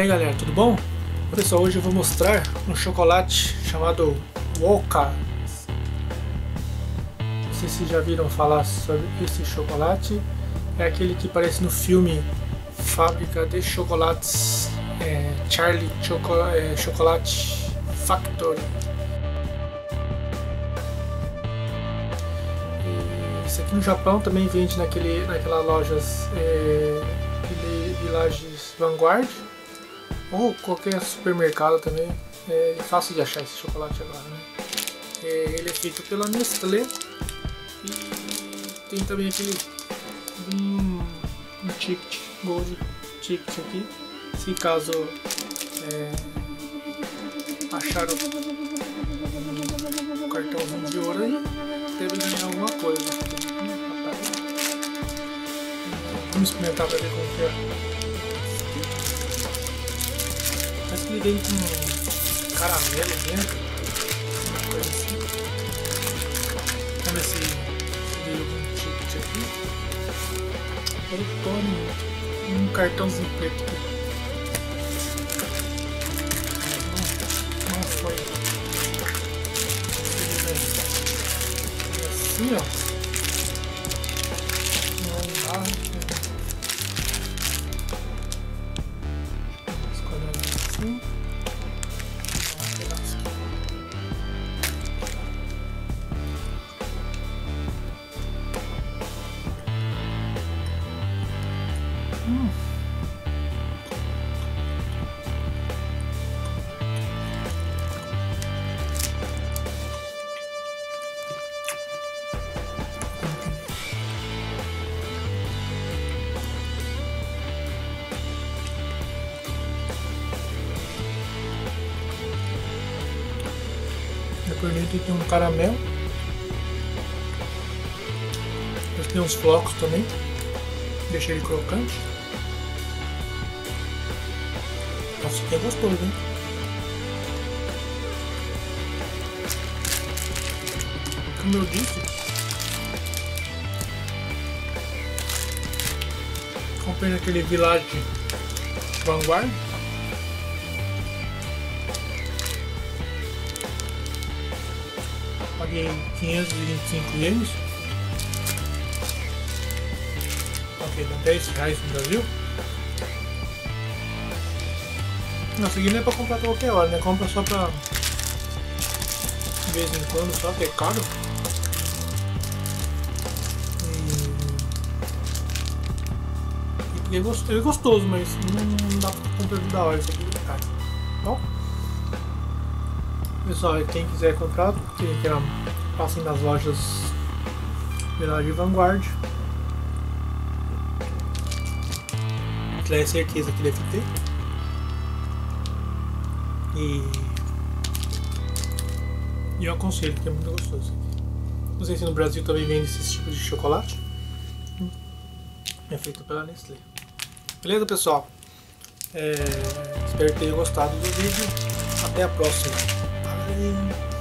aí galera, tudo bom? Pessoal, hoje eu vou mostrar um chocolate chamado Wonka. Não sei se vocês já viram falar sobre esse chocolate. É aquele que aparece no filme Fábrica de Chocolates, Charlie Chocolate Factory. Esse aqui no Japão também vende naquelas lojas Villages Vanguard ou qualquer supermercado também. É fácil de achar esse chocolate agora, né? Ele é feito pela Nestlé e tem também aquele um ticket, gold ticket aqui. Se caso achar o cartãozinho de ouro aí, deve ganhar alguma coisa. Vamos experimentar para ver como que é. Parece que ele vem com caramelo dentro, uma coisa assim. Vamos ver se veio algum ticket aqui. Ele tome um cartãozinho preto aqui. Não foi. Assim, ó. Por dentro tem um caramelo. Tem uns flocos também. Deixa ele crocante. Nossa, que é gostoso, hein? Como eu disse, comprei naquele Village Vanguard. Paguei 525 ienes. Ok, dá 10 reais no Brasil. Não, isso aqui não é pra comprar qualquer hora, né? Compra só pra de vez em quando, só que é caro. E é gostoso, mas não dá pra comprar da hora, isso aqui é caro. Bom, pessoal, quem quiser comprar, passem nas lojas Village Vanguard. É certeza que deve ter. E eu aconselho, que é muito gostoso. Não sei se no Brasil também vende esse tipo de chocolate. É feito pela Nestlé. Beleza, pessoal? Espero que tenham gostado do vídeo. Até a próxima. Valeu!